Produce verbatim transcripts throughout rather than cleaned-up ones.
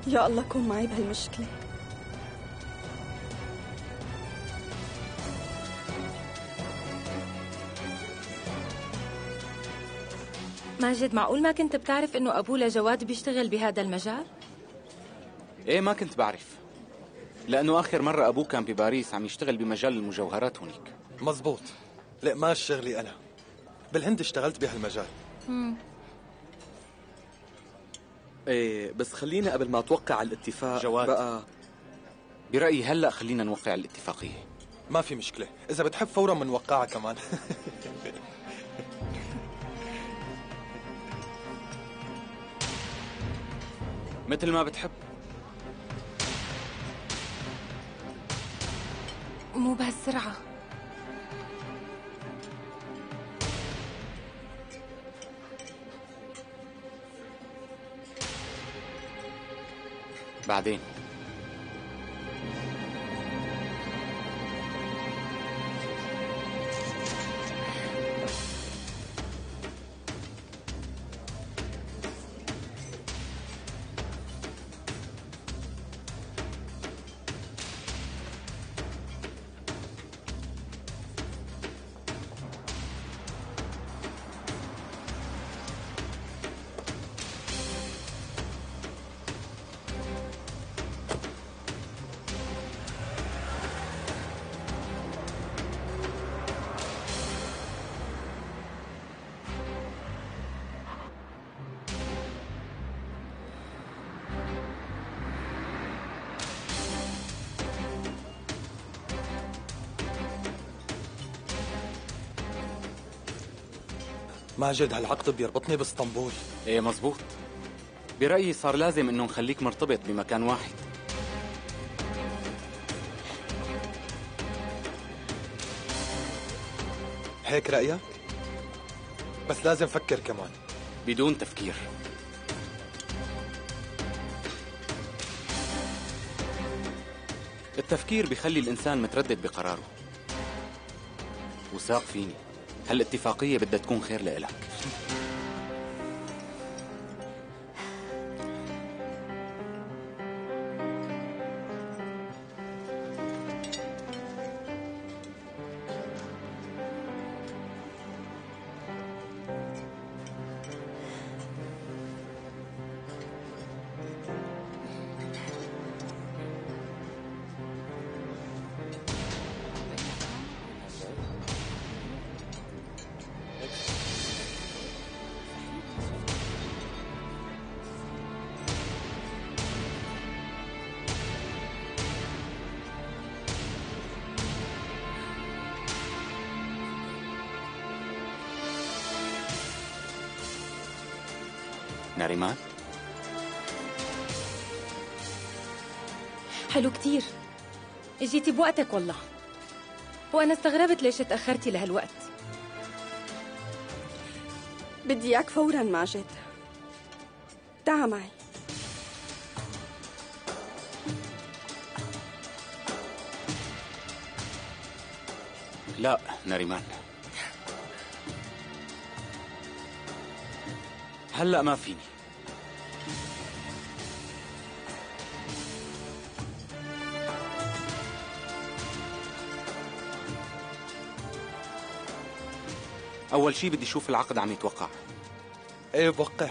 يا الله كون معي بهالمشكلة. ماجد، معقول ما كنت بتعرف إنه أبوه لجواد بيشتغل بهذا المجال؟ إيه ما كنت بعرف، لأنه آخر مرة أبوه كان بباريس عم يشتغل بمجال المجوهرات هونيك. مزبوط. لا ما شغلي أنا، بالهند اشتغلت بهالمجال. مم. ايه بس خلينا قبل ما توقع الاتفاق جواد بقى برأيي هلأ خلينا نوقع الاتفاقية. ما في مشكلة، إذا بتحب فورا منوقعها كمان. مثل ما بتحب. مو بهالسرعة. بعدين ماجد هالعقد بيربطني باسطنبول. إيه مزبوط. برأيي صار لازم إنه نخليك مرتبط بمكان واحد. هيك رأيك؟ بس لازم فكر كمان. بدون تفكير. التفكير بيخلي الإنسان متردد بقراره. وثاق فيني، هالاتفاقية بدها تكون خير لإلك. ناريمان، حلو كتير، اجيتي بوقتك والله. وأنا استغربت ليش تأخرتي لهالوقت. بدي إياك فوراً ماجد، تعا معي. لا ناريمان، هلأ ما فيني. أول شي بدي أشوف العقد عم يتوقع. ايه بوقع.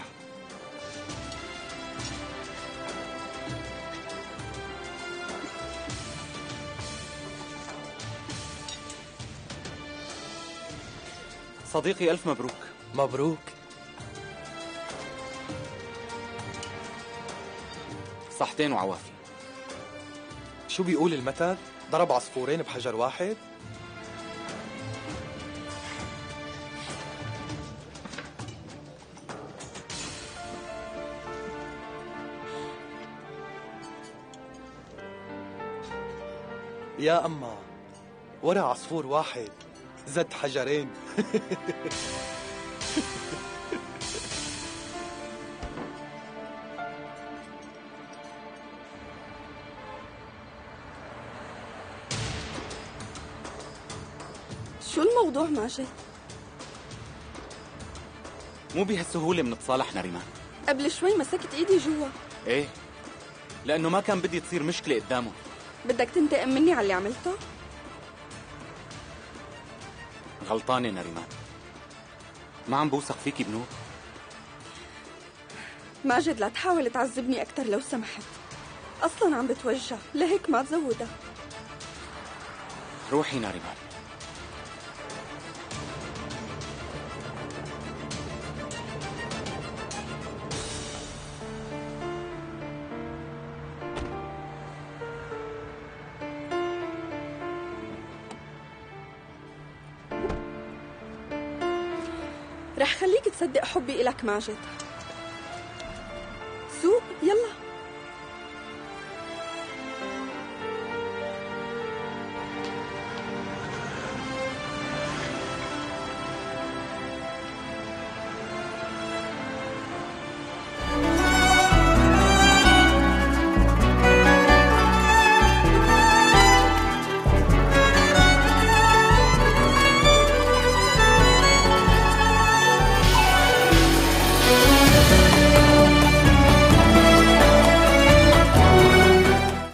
صديقي ألف مبروك. مبروك. صحتين وعوافي. شو بيقول المثل؟ ضرب عصفورين بحجر واحد. يا أما ورا عصفور واحد زد حجرين. شو الموضوع ماجد؟ مو بهالسهولة منتصالح ناريمان. قبل شوي مسكت ايدي جوا. ايه لأنه ما كان بدي تصير مشكلة قدامه. بدك تنتقم مني على اللي عملته؟ غلطانة نريمان، ما عم بوثق فيكي بنور. ماجد لا تحاول تعذبني أكتر لو سمحت، أصلاً عم بتوجع، لهيك ما تزودها. روحي نريمان. رح خليك تصدق حبي إلك ماجد.